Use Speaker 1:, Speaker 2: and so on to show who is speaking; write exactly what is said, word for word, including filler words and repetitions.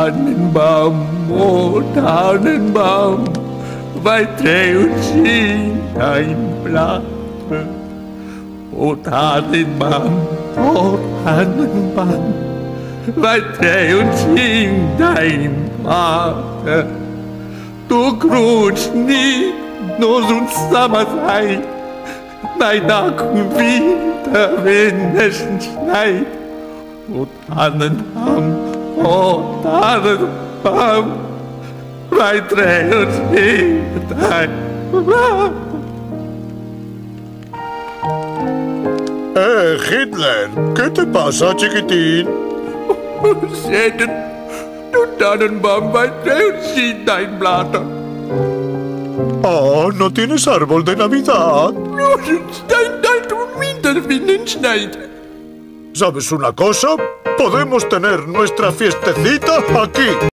Speaker 1: Tannenbaum, oh Tannenbaum, vai treutsi dein Blatt. O Tannenbaum, o Tannenbaum, vai treutsi dein Blatt. Du grutsch nie, nur so'n Sommerzeit, bei Tag und wieder, wenn es schneit. O Tannenbaum, o Tannenbaum, vai treutsi dein Blatt.
Speaker 2: Eh, Hitler, ¿qué te pasa, chiquitín?
Speaker 1: Säten, du Tannenbaum, vai treutsi dein Blatt.
Speaker 2: Oh, ¿no tienes árbol de Navidad?
Speaker 1: Dein, dein, und wieder, wenn es schneit.
Speaker 2: ¿Sabes una cosa? Podemos tener nuestra fiestecita aquí.